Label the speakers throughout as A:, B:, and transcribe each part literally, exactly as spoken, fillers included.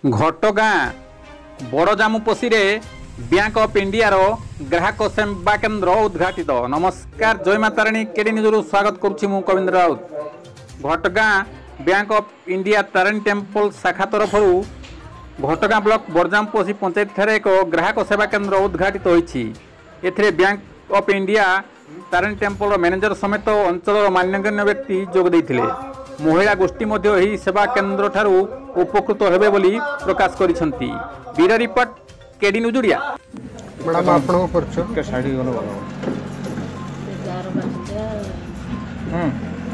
A: घटगाँ Badajamupasi Bank of India रो ग्राहक सेवा केन्द्र उद्घाटित। नमस्कार, जय माताराणी केडी न्यूज स्वागत करुछि मु कविंद्र राउत। घटगाँ Bank of India Tarini temple शाखा तरफ घटगाँ ब्लॉक बड़जामुपसी पंचायत ठारे एक ग्राहक सेवा केन्द्र उद्घाटित होइछि। एथिरे Bank of India Tarini temple manager समेत अंचल मान्यगण्य व्यक्ति जोग देइथिले। महिला गोष्ठी मध्य एही सेवा केन्द्र ठारू उपकृत हेबे बोली प्रकाश करिसंती। Bureau report KD news Odia.
B: Madam आपन को परिचय के साइड गनो बोलो
C: चार बच्चा
B: हम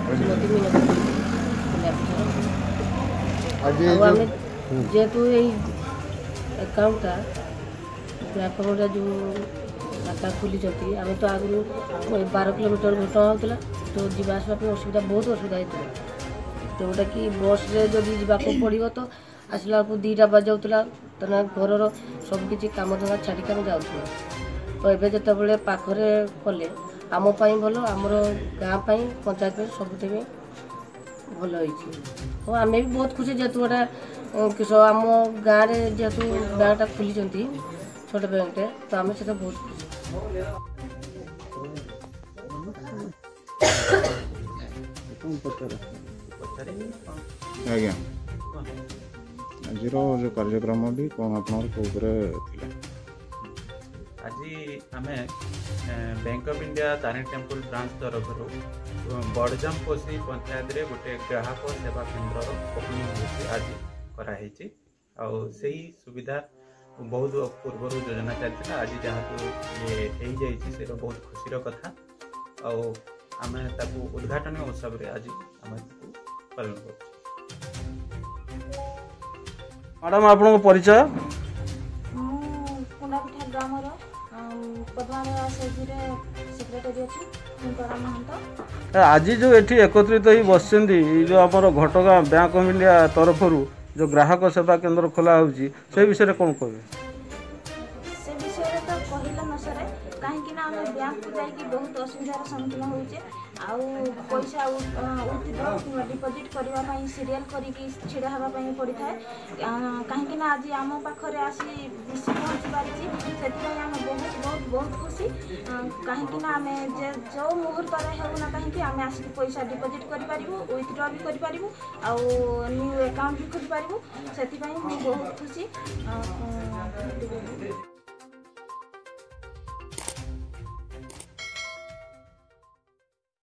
B: आज ये
C: जे तू ए अकाउंट व्यापार जो खाता खोली जती आमे तो आगु बारह किलोमीटर घटना होतला तो जीवा आसवा पे असुविधा बहुत असुविधा होतला। जोटा कि बस रे जदि जावाक पड़ो तो आसला को दीटा बजाऊला तो घर सबकि कम धंदा छाड़ी आम जाऊँ। तो ये जिते पाखरे कले आम भल आमर गाँ पंचायत सब भल हो। आम भी बहुत खुशी जेहेतु गोटा आम गाँव में जेहेतु बैंकटा खोली छोट बैंकटे तो आम से बहुत खुशी।
B: आज्ञा आज जो कार्यक्रम भी कौन आप
D: आज आम Bank of India Tarini temple branch तरफ बड़जामुपसी पंचायत रे गोटे ग्राहक सेवा केन्द्र ओपनिंग आज कराई से सुविधा बहुत पूर्व योजना चलता। आज जहाँ ये से बहुत खुशी कथा आम उद्घाटन उत्सव रे आज आम पालन कर।
B: मैडम आपन को परिचय
E: कुंडापिठा ग्रामर पद्मालय सेक्रेटरी अच्छी।
B: आज जो एठी एकत्रित ही बसचंदी जो आमर घटगाँ बैंक ऑफ इंडिया तरफ जो ग्राहक सेवा केन्द्र खोला होउची से विषय कौन कहबे?
E: से विषय तो कहला न सरे कहीं ना आम बैंक को जाइए बहुत असुविधार सम्मुखीन होचे आउ पैसा उठिद्रा कि डिपोजिट करने सीरियल करिकी छिड़ा होगापी पड़ी था। कहीं आज आम पाखे आसी बेसी पहुँची पारी से आम बहुत बहुत बहुत खुशी। कहीं आम जो मुहूर्त होना कहीं आम आसिक पैसा डिपोजिट करूँ विथड्र भी करूँ आउ न्यू अकाउंट भी खोली पारूँ से बहुत खुशी।